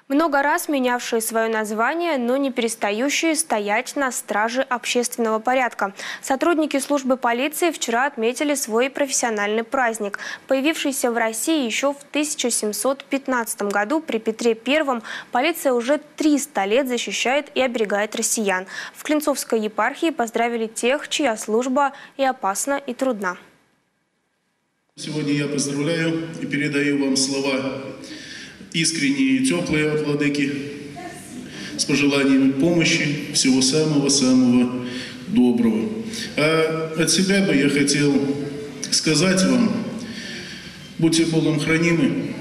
Много раз менявшие свое название, но не перестающие стоять на страже общественного порядка. Сотрудники службы полиции вчера отметили свой профессиональный праздник. Появившийся в России еще в 1715 году при Петре I, полиция уже 300 лет защищает и оберегает россиян. В Клинцовской епархии поздравили тех, чья служба и опасна, и трудна. Сегодня я поздравляю и передаю вам слова искренние и теплые от Владыки, с пожеланиями помощи, всего самого-самого доброго. А от себя бы я хотел сказать вам: будьте Богом хранимы,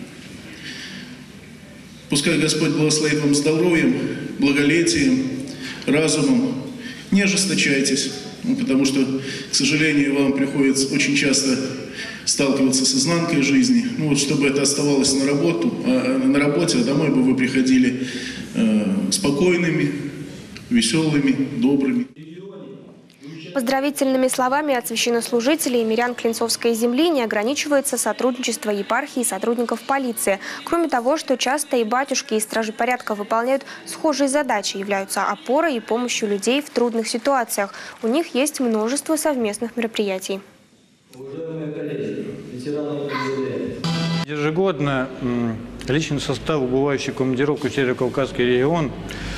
пускай Господь благословит вам здоровьем, благолепием, разумом. Не ожесточайтесь, потому что, к сожалению, вам приходится очень часто сталкиваться с изнанкой жизни. Вот, чтобы это оставалось на работе, а домой бы вы приходили спокойными, веселыми, добрыми. Поздравительными словами от священнослужителей и мирян Клинцовской земли не ограничивается сотрудничество епархии и сотрудников полиции. Кроме того, что часто и батюшки, и стражи порядка выполняют схожие задачи, являются опорой и помощью людей в трудных ситуациях. У них есть множество совместных мероприятий. Уважаемые коллеги, ветераны МВД. Ежегодно личный состав, убывающий в командировку в Северо-Кавказский регион,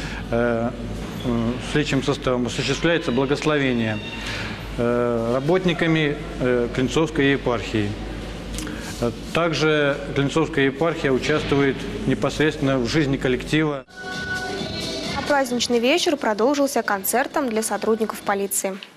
с личным составом осуществляется благословение работниками Клинцовской епархии. Также Клинцовская епархия участвует непосредственно в жизни коллектива. А праздничный вечер продолжился концертом для сотрудников полиции.